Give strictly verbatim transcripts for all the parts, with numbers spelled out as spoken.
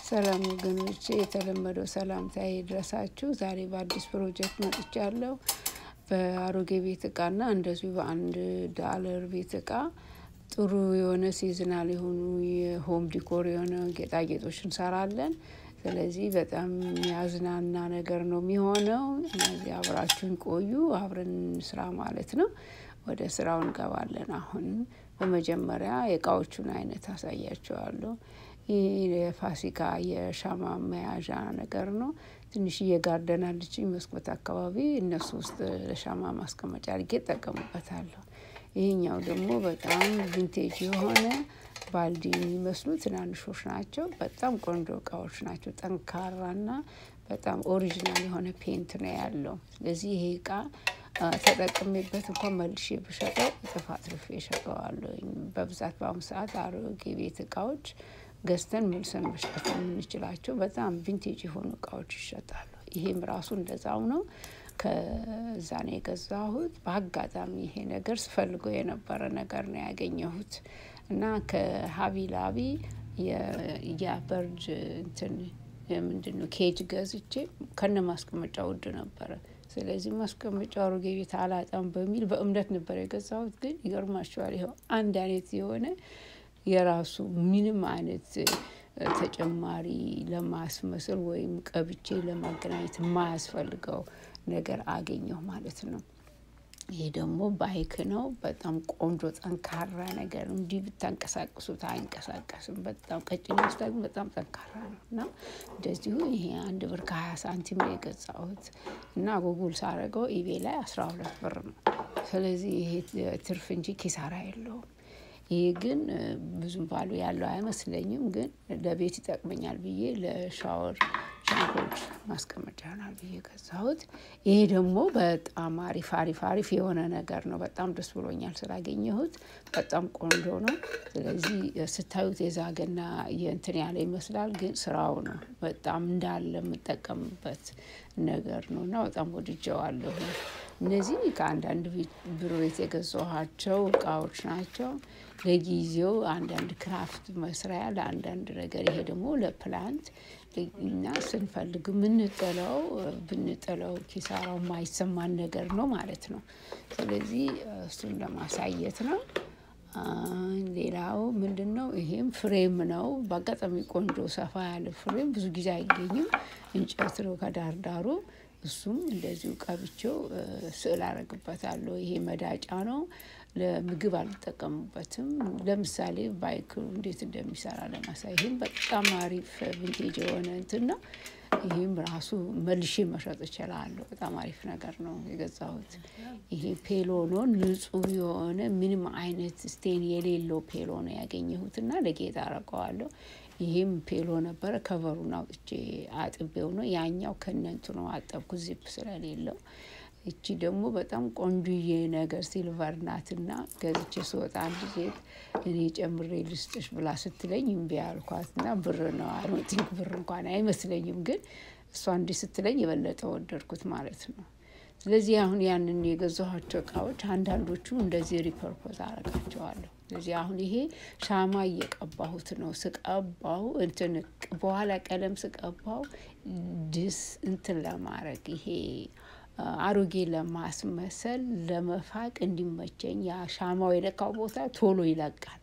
ሰላም ወገኖቼ የተለመደው ሰላምታዬ ይድረሳችሁ። ዛሬ በአዲስ ፕሮጀክት መጥቻለሁ። በአሮጌ ቤት እቃና እንደዚሁ በአንድ ዳለር ቤት እቃ ጥሩ የሆነ ሲዝናል የሆኑ የሆም ዲኮር የሆነ ጌጣጌጦች እንሰራለን። ስለዚህ በጣም ያዝናና ነገር ነው የሚሆነው። እነዚህ አብራችሁን ቆዩ፣ አብረን ስራ ማለት ነው። ወደ ስራው እንገባለን። አሁን በመጀመሪያ የእቃዎቹን አይነት አሳያችኋለሁ። ይሄ የፋሲካ የሻማ መያዣ ነገር ነው። ትንሽዬ ጋርደን አለችኝ መስኮት አካባቢ፣ እነሱ ውስጥ ለሻማ ማስቀመጫ አድርጌ እጠቀምበታለሁ። ይሄኛው ደግሞ በጣም ቪንቴጅ የሆነ ባልዲ የሚመስሉ ትናንሾች ናቸው። በጣም ቆንጆ እቃዎች ናቸው። ጠንካራና በጣም ኦሪጂናል የሆነ ፔንት ነው ያለው። ስለዚህ ይሄ እቃ ተጠቅሜበት እንኳን መልሼ ብሸጠው እጥፍ አትርፌ እሸጠዋለሁ። በብዛት በአሁኑ ሰዓት አሮጌ ቤት እቃዎች ገዝተን መልሰን መስጠት የምንችላቸው በጣም ቪንቴጅ የሆኑ እቃዎች ይሸጣሉ። ይሄም ራሱ እንደዛው ነው። ከዛ ነው የገዛሁት። በአጋጣሚ ይሄ ነገር ስፈልገው የነበረ ነገር ነው ያገኘሁት እና ከሀቢ ላቢ የበርድ እንትን ምንድነው ኬጅ ገዝቼ ከነ ማስቀመጫው ውድ ነበረ። ስለዚህ ማስቀመጫው አሮጌ ቤት አላጣም በሚል በእምነት ነበር የገዛሁት። ግን ይገርማችኋል ይሄው አንድ አይነት የሆነ የራሱ ምንም አይነት ተጨማሪ ለማስመሰል ወይም ቀብቼ ለማገናኘት የማያስፈልገው ነገር አገኘሁ ማለት ነው። ይሄ ደግሞ ባይክ ነው። በጣም ቆንጆ ጠንካራ ነገር ነው። እንዲህ ብታንቀሳቅሱት አይንቀሳቀስም። በጣም ቀጭን ይመስላል፣ በጣም ጠንካራ ነው እና እንደዚሁ ይሄ አንድ ብር ከሀያ ሳንቲም ነው የገዛሁት እና ጉግል ሳረገው ኢቤ ላይ አስራ ሁለት ብር ነው። ስለዚህ ይሄ ትርፍ እንጂ ኪሳራ የለውም። ይሄ ግን ብዙም ባሉ ያለው አይመስለኝም፣ ግን ለቤት ይጠቅመኛል ብዬ ለሻወር ሻምፖች ማስቀመጫ ይሆናል ብዬ ገዛሁት። ይሄ ደግሞ በጣም አሪፍ አሪፍ አሪፍ የሆነ ነገር ነው። በጣም ደስ ብሎኛል ስላገኘሁት። በጣም ቆንጆ ነው። ስለዚህ ስታዩት የዛገና የእንትን ያለ ይመስላል፣ ግን ስራው ነው። በጣም እንዳለ የምጠቀምበት ነገር ነው እና በጣም ወድጄዋለሁ። እነዚህ ከአንዳንድ ብር ቤት የገዛኋቸው እቃዎች ናቸው። ለጊዜው አንዳንድ ክራፍት መስሪያ ለአንዳንድ ነገር። ይሄ ደግሞ ለፕላንት እና ስንፈልግ ምንጥለው ብንጥለው ኪሳራው የማይሰማን ነገር ነው ማለት ነው። ስለዚህ እሱን ለማሳየት ነው። ሌላው ምንድነው? ይሄም ፍሬም ነው። በአጋጣሚ ቆንጆ ሰፋ ያለ ፍሬም ብዙ ጊዜ አይገኝም። እንጨት ነው ከዳርዳሩ። እሱም እንደዚሁ ቀብቼው ስዕል አደርግበታለሁ። ይሄ መዳጫ ነው። ለምግብ አልጠቀምበትም። ለምሳሌ ባይክ እንዴት እንደሚሰራ ለማሳየት በጣም አሪፍ ቪንቴጅ የሆነ እንትን ነው። ይሄም ራሱ መልሼ መሸጥ እችላለሁ። በጣም አሪፍ ነገር ነው የገዛሁት። ይሄ ፔሎ ነው። ንጹህ የሆነ ምንም አይነት ስቴን የሌለው ፔሎ ነው ያገኘሁትና ለጌጥ አደርገዋለሁ። ይሄም ፔሎ ነበረ። ከቨሩን አውጥቼ አጥቤው ነው። ያኛው ከነንቱ ነው አጠብኩት ዚፕ ስለሌለው። እቺ ደግሞ በጣም ቆንጆዬ ነገር ሲልቨር ናትና ገዝቼ ስወጣ አንድ ሴት እኔ ጨምሬ ልስጥሽ ብላ ስትለኝ እምቢ አልኳትና ብር ነው አሮቲክ ብር እንኳን አይመስለኝም፣ ግን እሷ እንዲህ ስትለኝ የበለጠ ወደድኩት ማለት ነው። ስለዚህ አሁን ያንን የገዛኋቸው እቃዎች አንዳንዶቹ እንደዚህ ሪፐርፖዝ አደርጋቸዋለሁ። ስለዚህ አሁን ይሄ ሻማ እየቀባሁት ነው። ስቀባው እንትን በኋላ ቀለም ስቀባው ድስ እንትን ለማድረግ ይሄ አሮጌ ለማስመሰል ለመፋቅ እንዲመቸኝ ያ ሻማው የለካው ቦታ ቶሎ ይለቃል።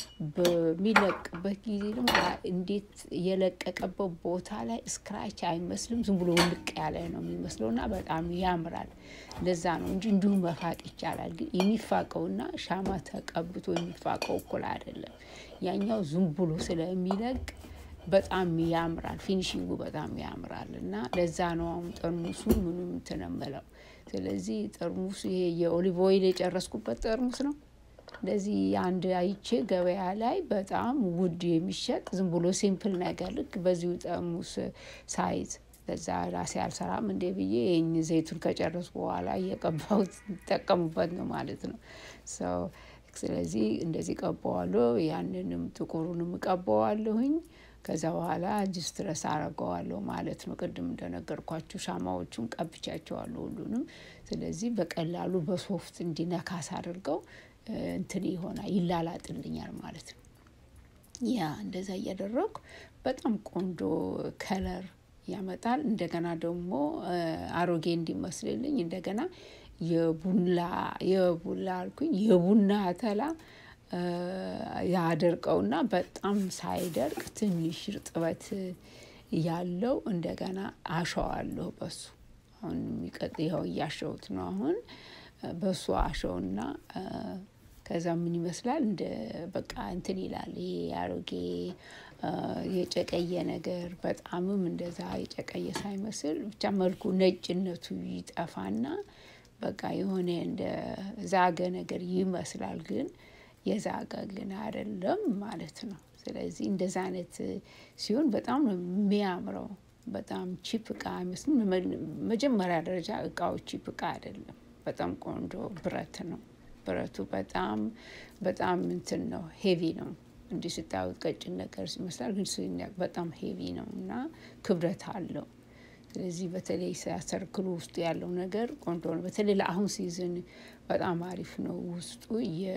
በሚለቅበት ጊዜ ደግሞ እንዴት የለቀቀበት ቦታ ላይ ስክራች አይመስልም፣ ዝም ብሎ ልቅ ያለ ነው የሚመስለውና በጣም ያምራል። ለዛ ነው እንጂ እንዲሁ መፋቅ ይቻላል። ግን የሚፋቀውና ሻማ ተቀብቶ የሚፋቀው እኩል አይደለም። ያኛው ዝም ብሎ ስለሚለቅ በጣም ያምራል። ፊኒሺንጉ በጣም ያምራል እና ለዛ ነው አሁን ጠርሙሱ ምንም ተነመለው። ስለዚህ ጠርሙሱ ይሄ የኦሊቭ ኦይል የጨረስኩበት ጠርሙስ ነው። ለዚህ አንድ አይቼ ገበያ ላይ በጣም ውድ የሚሸጥ ዝም ብሎ ሲምፕል ነገር ልክ በዚሁ ጠርሙስ ሳይዝ ለዛ ራሴ አልሰራም እንደ ብዬ እኝ ዘይቱን ከጨረስኩ በኋላ እየቀባሁት ተጠቀምበት ነው ማለት ነው። ሶ ስለዚህ እንደዚህ ቀባዋለሁ። ያንንም ጥቁሩንም ቀባዋለሁኝ። ከዛ በኋላ ጅስትረስ አረጋዋለሁ ማለት ነው። ቅድም እንደነገርኳችሁ ሻማዎቹን ቀብቻቸዋለሁ ሁሉንም። ስለዚህ በቀላሉ በሶፍት እንዲነካስ አድርገው እንትን ይሆናል፣ ይላላጥልኛል ማለት ነው። ያ እንደዛ እያደረኩ በጣም ቆንጆ ከለር ያመጣል። እንደገና ደግሞ አሮጌ እንዲመስልልኝ እንደገና የቡላ የቡላ አልኩኝ የቡና አተላ ያደርቀውና በጣም ሳይደርቅ ትንሽ እርጥበት ያለው እንደገና አሸዋለሁ በሱ። አሁን የሚቀጥለው እያሸሁት ነው። አሁን በሱ አሸውና ከዛ ምን ይመስላል እንደ በቃ እንትን ይላል። ይሄ አሮጌ የጨቀየ ነገር በጣምም እንደዛ የጨቀየ ሳይመስል ብቻ መልኩ ነጭነቱ ይጠፋና በቃ የሆነ እንደ ዛገ ነገር ይመስላል፣ ግን የዛገ ግን አይደለም ማለት ነው። ስለዚህ እንደዛ አይነት ሲሆን በጣም ነው የሚያምረው። በጣም ቺፕ እቃ አይመስልም። መጀመሪያ ደረጃ እቃው ቺፕ እቃ አይደለም፣ በጣም ቆንጆ ብረት ነው። ብረቱ በጣም በጣም እንትን ነው፣ ሄቪ ነው። እንዲህ ስታዩት ቀጭን ነገር ይመስላል፣ ግን በጣም ሄቪ ነው እና ክብደት አለው። ስለዚህ በተለይ ሰርክሉ ውስጥ ያለው ነገር ቆንጆ ነው። በተለይ ለአሁን ሲዝን በጣም አሪፍ ነው። ውስጡ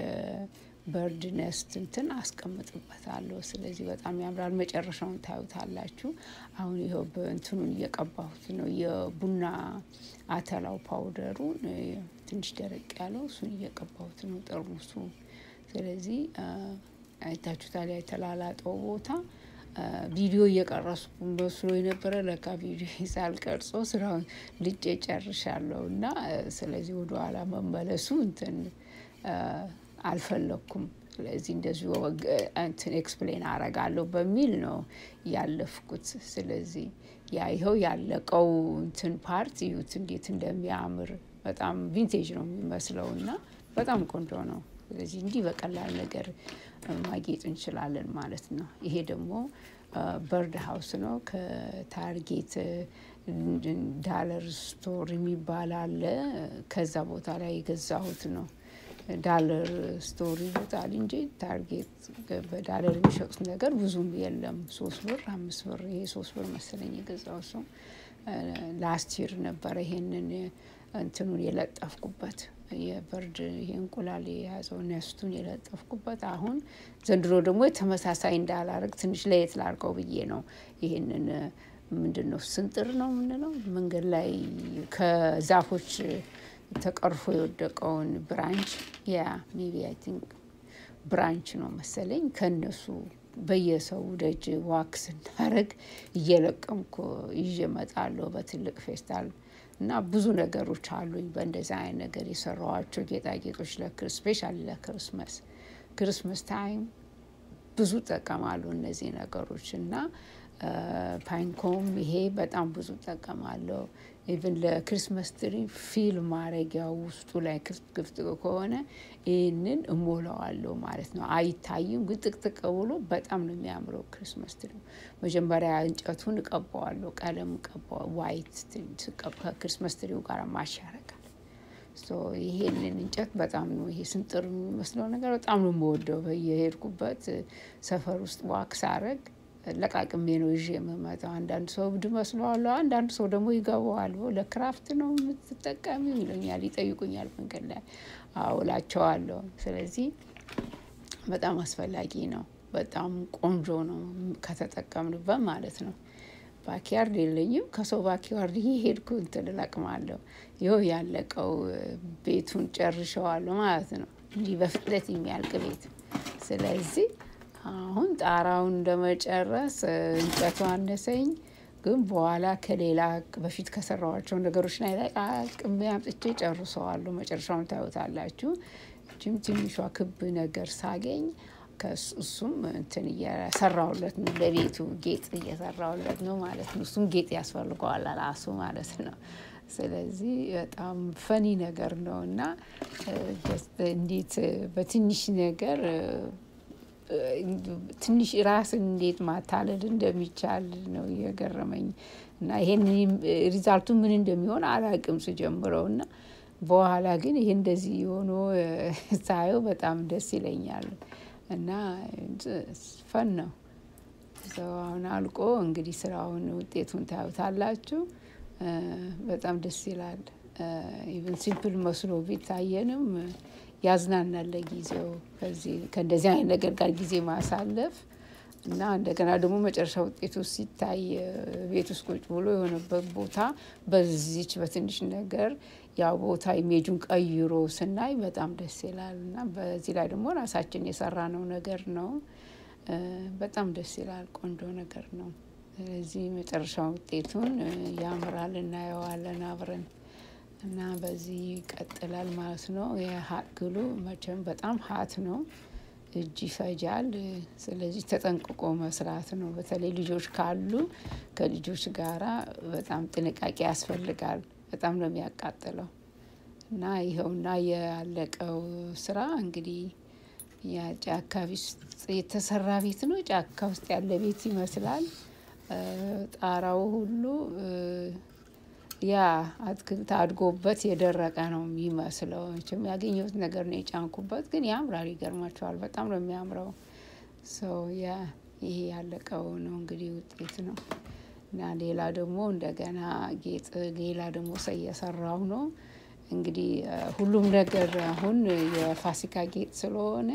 የበርድ ነስት እንትን አስቀምጥበታለሁ። ስለዚህ በጣም ያምራል። መጨረሻውን ታዩታላችሁ። አሁን ይኸው በእንትኑን እየቀባሁት ነው፣ የቡና አተላው ፓውደሩን ትንሽ ደረቅ ያለው እሱን እየቀባሁት ነው ጠርሙሱ። ስለዚህ አይታችሁታል የተላላጠው ቦታ። ቪዲዮ እየቀረስኩ መስሎ የነበረ ለካ ቪዲዮ ሳልቀርጾ ስራውን ልጬ ጨርሻለሁ እና ስለዚህ ወደ ኋላ መመለሱ እንትን አልፈለኩም። ስለዚህ እንደዚሁ እንትን ኤክስፕሌን አረጋለሁ በሚል ነው ያለፍኩት። ስለዚህ ያ ይኸው ያለቀው እንትን ፓርት እዩት እንዴት እንደሚያምር። በጣም ቪንቴጅ ነው የሚመስለው እና በጣም ቆንጆ ነው። ስለዚህ እንዲህ በቀላል ነገር ማጌጥ እንችላለን ማለት ነው። ይሄ ደግሞ በርድ ሃውስ ነው። ከታርጌት ዳለር ስቶር የሚባል አለ። ከዛ ቦታ ላይ የገዛሁት ነው። ዳለር ስቶር ይሉታል እንጂ ታርጌት በዳለር የሚሸጡት ነገር ብዙም የለም። ሶስት ብር አምስት ብር ይሄ ሶስት ብር መሰለኝ የገዛው ሰው ላስት ይር ነበረ ይሄንን እንትኑን የለጠፍኩበት የበርድ ይሄ እንቁላል የያዘው ነስቱን የለጠፍኩበት። አሁን ዘንድሮ ደግሞ ተመሳሳይ እንዳላረግ ትንሽ ለየት ላርገው ብዬ ነው ይሄንን ምንድነው ስንጥር ነው ምንለው መንገድ ላይ ከዛፎች ተቀርፎ የወደቀውን ብራንች ያ ሜቢ አይ ቲንክ ብራንች ነው መሰለኝ ከነሱ በየሰው ደጅ ዋክስ እንዳረግ እየለቀምኩ ይዤ እመጣለሁ በትልቅ ፌስታል። እና ብዙ ነገሮች አሉኝ በእንደዛ አይነት ነገር የሰራኋቸው ጌጣጌጦች ለክሪስ ስፔሻሊ ለክሪስማስ ክሪስማስ ታይም ብዙ ጠቀማሉ እነዚህ ነገሮች። እና ፓይንኮም ይሄ በጣም ብዙ ጠቀማለሁ። ኢቭን ለክሪስማስ ትሪ ፊልም ማረጊያው ውስጡ ላይ ክፍት ከሆነ ይሄንን እሞላዋለሁ ማለት ነው። አይታይም ግን ጥቅጥቅ ብሎ በጣም ነው የሚያምረው ክሪስማስ ትሪ። መጀመሪያ እንጨቱን እቀባዋለሁ፣ ቀለም ቀባው ዋይት ከክሪስማስ ትሪው ጋር ማች ያደርጋል። ሶ ይሄንን እንጨት በጣም ነው ይሄ ስንጥር የሚመስለው ነገር በጣም ነው የምወደው። በየሄድኩበት ሰፈር ውስጥ ዋክስ አረግ ለቃቅሜ ነው ይዤ የምመጣው። አንዳንድ ሰው ብድ መስለዋለሁ፣ አንዳንድ ሰው ደግሞ ይገባዋል። ለክራፍት ነው የምትጠቀሚው ይሉኛል፣ ይጠይቁኛል መንገድ ላይ። አዎ እላቸዋለሁ። ስለዚህ በጣም አስፈላጊ ነው፣ በጣም ቆንጆ ነው ከተጠቀምንበት ማለት ነው። ባኪያርድ የለኝም፣ ከሰው ባኪያርድ እየሄድኩ እንትን እለቅማለሁ። ይኸው ያለቀው ቤቱን ጨርሼዋለሁ ማለት ነው፣ እንዲህ በፍጥነት የሚያልቅ ቤት። ስለዚህ አሁን ጣራውን እንደመጨረስ እንጨቱ አነሰኝ፣ ግን በኋላ ከሌላ በፊት ከሰራኋቸው ነገሮች ላይ አቅሜ አምጥቼ ጨርሰዋለሁ። መጨረሻውን ታዩታላችሁ። እቺም ትንሿ ክብ ነገር ሳገኝ ከእሱም እንትን እየሰራሁለት ነው፣ ለቤቱ ጌጥ እየሰራሁለት ነው ማለት ነው። እሱም ጌጥ ያስፈልገዋል ራሱ ማለት ነው። ስለዚህ በጣም ፈኒ ነገር ነው እና እንዴት በትንሽ ነገር ትንሽ ራስን እንዴት ማታለል እንደሚቻል ነው የገረመኝ። እና ይሄን ሪዛልቱ ምን እንደሚሆን አላውቅም ስጀምረውና በኋላ ግን ይሄ እንደዚህ ሆኖ ሳየው በጣም ደስ ይለኛል እና ፈን ነው። ሰው አሁን አልቆ እንግዲህ ስራውን ውጤቱን ታዩታላችሁ። በጣም ደስ ይላል። ኢቭን ሲምፕል መስሎ ቢታየንም ያዝናናል ለጊዜው። ከዚህ ከእንደዚህ አይነት ነገር ጋር ጊዜ ማሳለፍ እና እንደገና ደግሞ መጨረሻ ውጤቱ ሲታይ ቤት ውስጥ ቁጭ ብሎ የሆነበት ቦታ በዚች በትንሽ ነገር ያው ቦታ ኢሜጁን ቀይሮ ስናይ በጣም ደስ ይላል። እና በዚህ ላይ ደግሞ ራሳችን የሰራነው ነገር ነው። በጣም ደስ ይላል። ቆንጆ ነገር ነው። ስለዚህ መጨረሻው ውጤቱን ያምራል፣ እናየዋለን አብረን እና በዚህ ይቀጥላል ማለት ነው። የሀት ግሉ መቼም በጣም ሀት ነው፣ እጅ ይፈጃል። ስለዚህ ተጠንቅቆ መስራት ነው። በተለይ ልጆች ካሉ ከልጆች ጋራ በጣም ጥንቃቄ ያስፈልጋል። በጣም ነው የሚያቃጥለው። እና ይኸውና ያለቀው ስራ እንግዲህ ያ ጫካ ውስጥ የተሰራ ቤት ነው። ጫካ ውስጥ ያለ ቤት ይመስላል። ጣራው ሁሉ ያ አትክልት አድጎበት የደረቀ ነው የሚመስለው። መቼም ያገኘሁት ነገር ነው የጫንኩበት፣ ግን ያምራል። ይገርማችኋል፣ በጣም ነው የሚያምረው። ሶ ያ ይሄ ያለቀው ነው እንግዲህ ውጤት ነው። እና ሌላ ደግሞ እንደገና ጌጥ ሌላ ደግሞ እየሰራሁ ነው። እንግዲህ ሁሉም ነገር አሁን የፋሲካ ጌጥ ስለሆነ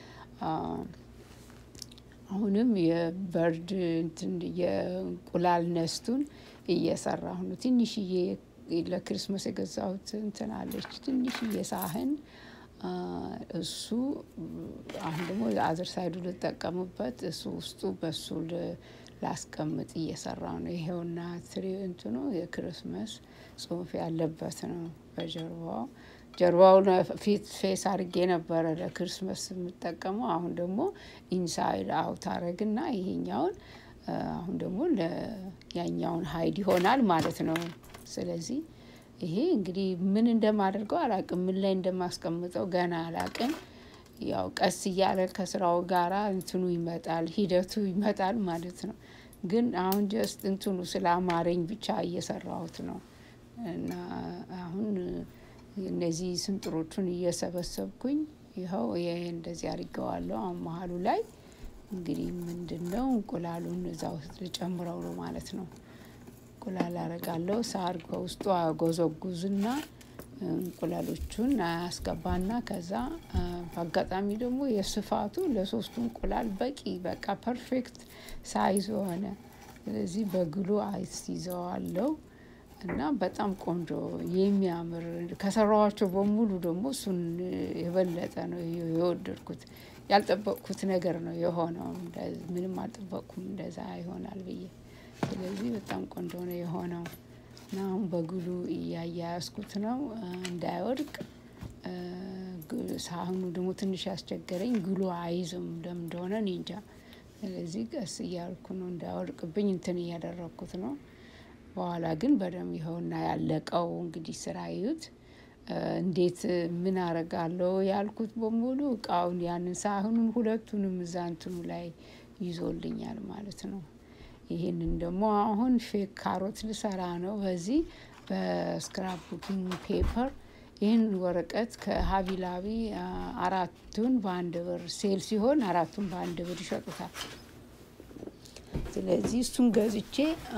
አሁንም የበርድ እንትን የእንቁላል ነስቱን እየሰራሁ ነው። ትንሽዬ ለክሪስማስ የገዛሁት እንትን አለች ትንሽዬ ሳህን፣ እሱ አሁን ደግሞ አዘር ሳይዱ ልጠቀምበት፣ እሱ ውስጡ በሱ ላስቀምጥ እየሰራሁ ነው። ይሄውና ትሪ እንትኑ የክሪስማስ ጽሑፍ ያለበት ነው በጀርባው። ጀርባውን ፊት ፌስ አድርጌ ነበረ ለክሪስማስ የምጠቀመው። አሁን ደግሞ ኢንሳይድ አውት አረግና ይሄኛውን አሁን ደግሞ ለያኛውን ሃይድ ይሆናል ማለት ነው። ስለዚህ ይሄ እንግዲህ ምን እንደማደርገው አላቅም፣ ምን ላይ እንደማስቀምጠው ገና አላቅም። ያው ቀስ እያለ ከስራው ጋራ እንትኑ ይመጣል፣ ሂደቱ ይመጣል ማለት ነው። ግን አሁን ጀስት እንትኑ ስላማረኝ ብቻ እየሰራሁት ነው። እና አሁን እነዚህ ስንጥሮቹን እየሰበሰብኩኝ ይኸው ይሄ እንደዚህ አድርገዋለሁ። አሁን መሀሉ ላይ እንግዲህ ምንድነው እንቁላሉን እዛ ውስጥ ልጨምረው ነው ማለት ነው። እንቁላል አረጋለሁ። ሳር ከውስጡ አጎዘጉዝና እንቁላሎቹን አስገባና ከዛ በአጋጣሚ ደግሞ የስፋቱ ለሶስቱ እንቁላል በቂ በቃ ፐርፌክት ሳይዝ ሆነ። ስለዚህ በግሉ አስይዘዋለሁ እና በጣም ቆንጆ የሚያምር ከሰራኋቸው በሙሉ ደግሞ እሱን የበለጠ ነው የወደድኩት። ያልጠበቅኩት ነገር ነው የሆነው። ምንም አልጠበቅኩም እንደዛ ይሆናል ብዬ። ስለዚህ በጣም ቆንጆ ነው የሆነው። እና አሁን በግሉ እያያያዝኩት ነው እንዳይወድቅ። ሳህኑ ደግሞ ትንሽ ያስቸገረኝ ግሉ አይዝም ለምን እንደሆነ እኔ እንጃ። ስለዚህ ቀስ እያልኩ ነው እንዳይወድቅብኝ እንትን እያደረኩት ነው። በኋላ ግን በደንብ ይኸውና ያለቀው እንግዲህ ስራ እዩት። እንዴት ምን አረጋለሁ ያልኩት በሙሉ እቃውን ያንን ሳህኑን ሁለቱንም እዛ እንትኑ ላይ ይዞልኛል ማለት ነው። ይሄንን ደግሞ አሁን ፌክ ካሮት ልሰራ ነው። በዚህ በስክራፕ ቡኪንግ ፔፐር ይህን ወረቀት ከሀቢላቢ አራቱን በአንድ ብር ሴል ሲሆን አራቱን በአንድ ብር ይሸጡታል። ስለዚህ እሱን ገዝቼ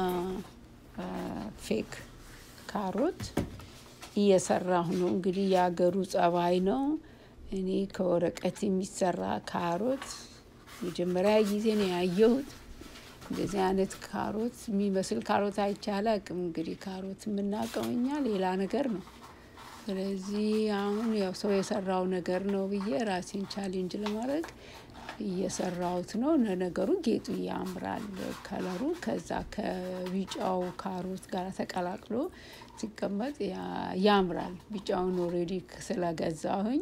ፌክ ካሮት እየሰራሁ ነው። እንግዲህ የአገሩ ጸባይ ነው። እኔ ከወረቀት የሚሰራ ካሮት መጀመሪያ ጊዜ ነው ያየሁት። እንደዚህ አይነት ካሮት የሚመስል ካሮት አይቼ አላውቅም። እንግዲህ ካሮት የምናውቀው እኛ ሌላ ነገር ነው። ስለዚህ አሁን ያው ሰው የሰራው ነገር ነው ብዬ ራሴን ቻሌንጅ ለማድረግ እየሰራሁት ነው። ነገሩ ጌጡ ያምራል ከለሩ። ከዛ ከቢጫው ካሮት ጋር ተቀላቅሎ ሲቀመጥ ያምራል። ቢጫውን ኦሬዲ ስለገዛሁኝ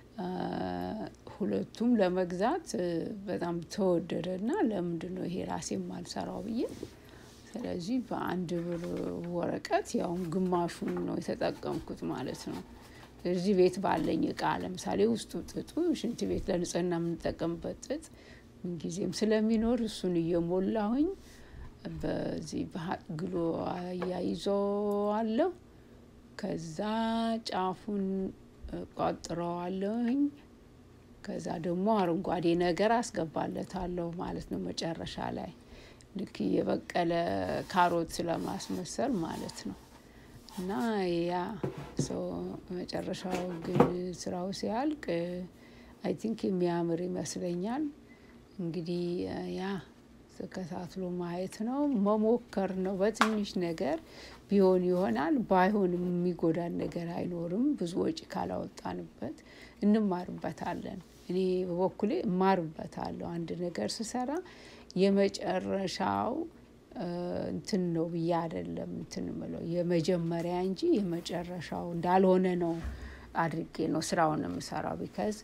ሁለቱም ለመግዛት በጣም ተወደደና ለምንድነው ይሄ ራሴን ማልሰራው ብዬ። ስለዚህ በአንድ ብር ወረቀት ያው ግማሹን ነው የተጠቀምኩት ማለት ነው። እዚህ ቤት ባለኝ እቃ ለምሳሌ ውስጡ ጥጡ ሽንት ቤት ለንጽህና የምንጠቀምበት ጥጥ ምንጊዜም ስለሚኖር እሱን እየሞላሁኝ በዚህ በሀጥ ግሎ አያይዘዋለሁ። ከዛ ጫፉን ቋጥረዋለሁኝ። ከዛ ደግሞ አረንጓዴ ነገር አስገባለታለሁ ማለት ነው መጨረሻ ላይ ልክ የበቀለ ካሮት ስለማስመሰል ማለት ነው። እና ያ ሶ መጨረሻው ግን ስራው ሲያልቅ አይ ቲንክ የሚያምር ይመስለኛል። እንግዲህ ያ ተከታትሎ ማየት ነው መሞከር ነው በትንሽ ነገር ቢሆን ይሆናል ባይሆንም የሚጎዳን ነገር አይኖርም ብዙ ወጪ ካላወጣንበት እንማርበታለን እኔ በበኩሌ እማርበታለሁ አንድ ነገር ስሰራ የመጨረሻው እንትን ነው ብዬ አይደለም እንትን ምለው የመጀመሪያ እንጂ የመጨረሻው እንዳልሆነ ነው አድርጌ ነው ስራውን የምሰራው because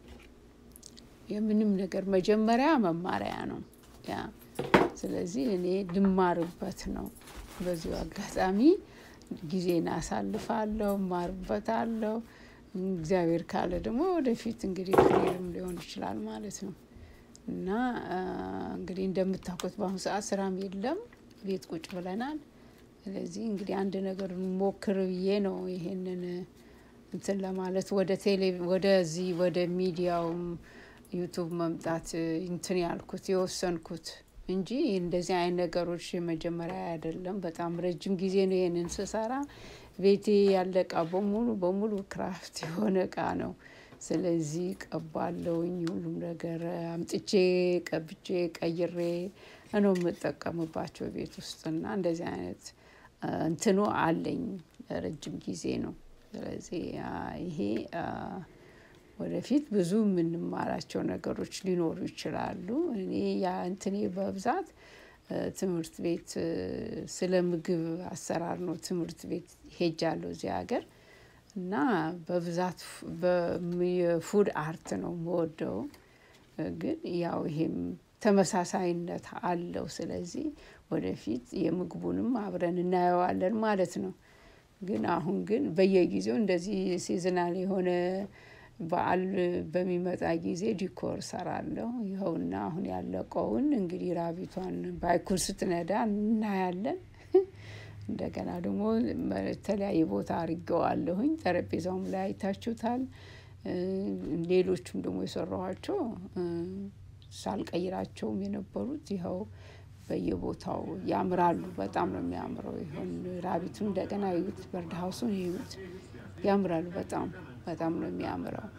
የምንም ነገር መጀመሪያ መማሪያ ነው ያ ስለዚህ እኔ ልማርበት ነው በዚህ አጋጣሚ ጊዜና አሳልፋለሁ ማርበታለሁ እግዚአብሔር ካለ ደግሞ ወደፊት እንግዲህ ክሬርም ሊሆን ይችላል ማለት ነው እና እንግዲህ እንደምታውቁት በአሁኑ ሰዓት ስራም የለም ቤት ቁጭ ብለናል ስለዚህ እንግዲህ አንድ ነገር ሞክር ብዬ ነው ይሄንን እንትን ለማለት ወደ ቴሌ ወደዚህ ወደ ሚዲያው ዩቲዩብ መምጣት እንትን ያልኩት የወሰንኩት እንጂ እንደዚህ አይነት ነገሮች መጀመሪያ አይደለም በጣም ረጅም ጊዜ ነው ይሄንን ስሰራ ቤቴ ያለቃ በሙሉ በሙሉ ክራፍት የሆነ እቃ ነው ስለዚህ ቀባለሁኝ ሁሉም ነገር አምጥቼ ቀብጬ ቀይሬ ነው የምጠቀምባቸው ቤት ውስጥና እንደዚህ አይነት እንትኑ አለኝ ረጅም ጊዜ ነው ስለዚህ ይሄ ወደፊት ብዙ ምንማራቸው ነገሮች ሊኖሩ ይችላሉ እኔ ያ እንትኔ በብዛት ትምህርት ቤት ስለ ምግብ አሰራር ነው ትምህርት ቤት ሄጃለሁ እዚህ ሀገር እና በብዛት በፉድ አርት ነው የምወደው ግን ያው ይሄም ተመሳሳይነት አለው ስለዚህ ወደፊት የምግቡንም አብረን እናየዋለን ማለት ነው ግን አሁን ግን በየጊዜው እንደዚህ ሲዝናል የሆነ በዓል በሚመጣ ጊዜ ዲኮር ሰራለሁ ይኸውና አሁን ያለቀውን እንግዲህ ራቢቷን ባይኩል ስትነዳ እናያለን እንደገና ደግሞ ተለያየ ቦታ አርገዋለሁኝ ጠረጴዛውም ላይ አይታችሁታል ሌሎችም ደግሞ የሰራኋቸው ሳልቀይራቸውም የነበሩት ይኸው በየቦታው ያምራሉ በጣም ነው የሚያምረው ይሁን ራቢቱ እንደገና ይዩት በርድ ሃውሱን ይዩት ያምራሉ በጣም በጣም ነው የሚያምረው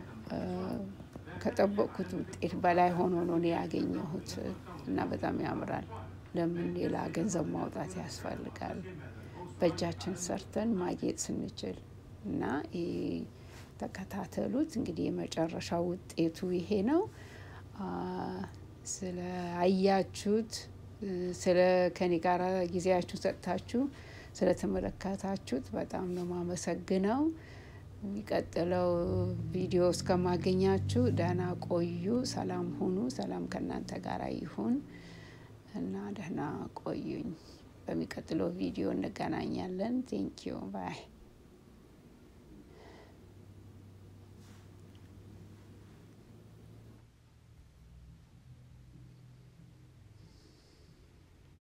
ከጠበቅኩት ውጤት በላይ ሆኖ ነው ያገኘሁት እና በጣም ያምራል ለምን ሌላ ገንዘብ ማውጣት ያስፈልጋል በእጃችን ሰርተን ማጌጥ ስንችል እና ተከታተሉት እንግዲህ የመጨረሻው ውጤቱ ይሄ ነው ስለ አያችሁት ስለ ከኔ ጋር ጊዜያችሁ ሰጥታችሁ ስለ ተመለከታችሁት በጣም ነው ማመሰግነው የሚቀጥለው ቪዲዮ እስከማገኛችሁ ደህና ቆዩ ሰላም ሁኑ ሰላም ከናንተ ጋር ይሁን እና ደህና ቆዩኝ በሚቀጥለው ቪዲዮ እንገናኛለን ቴንክ ዩ ባይ